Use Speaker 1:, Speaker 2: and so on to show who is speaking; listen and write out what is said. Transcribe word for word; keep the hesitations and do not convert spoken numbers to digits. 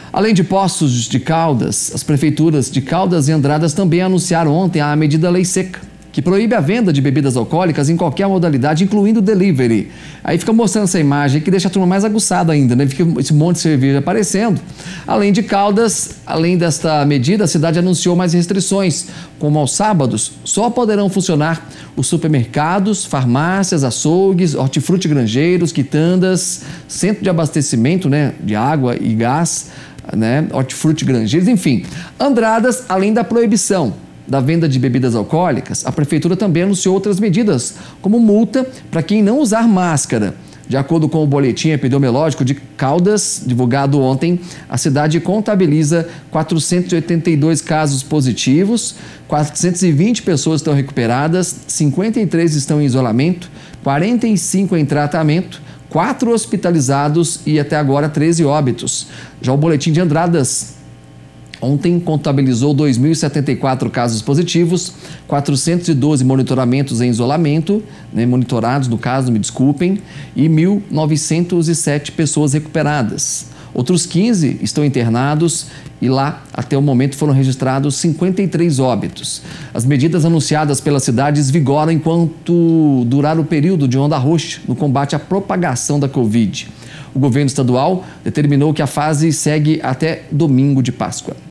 Speaker 1: Além de Poços de Caldas, as prefeituras de Caldas e Andradas também anunciaram ontem a medida Lei Seca, que proíbe a venda de bebidas alcoólicas em qualquer modalidade, incluindo delivery. Aí fica mostrando essa imagem que deixa a turma mais aguçada ainda, né? Fica esse monte de cerveja aparecendo. Além de Caldas, além desta medida, a cidade anunciou mais restrições, como aos sábados só poderão funcionar os supermercados, farmácias, açougues, hortifruti granjeiros, quitandas, centro de abastecimento, né, de água e gás, né, hortifruti granjeiros, enfim. Andradas, além da proibição da venda de bebidas alcoólicas, a prefeitura também anunciou outras medidas, como multa para quem não usar máscara. De acordo com o boletim epidemiológico de Caldas, divulgado ontem, a cidade contabiliza quatrocentos e oitenta e dois casos positivos, quatrocentas e vinte pessoas estão recuperadas, cinquenta e três estão em isolamento, quarenta e cinco em tratamento, quatro hospitalizados e até agora treze óbitos. Já o boletim de Andradas ontem contabilizou dois mil e setenta e quatro casos positivos, quatrocentos e doze monitoramentos em isolamento, né, monitorados no caso, me desculpem, e mil novecentas e sete pessoas recuperadas. Outros quinze estão internados e lá, até o momento, foram registrados cinquenta e três óbitos. As medidas anunciadas pelas cidades vigoram enquanto durar o período de onda roxa no combate à propagação da Covid. O governo estadual determinou que a fase segue até domingo de Páscoa.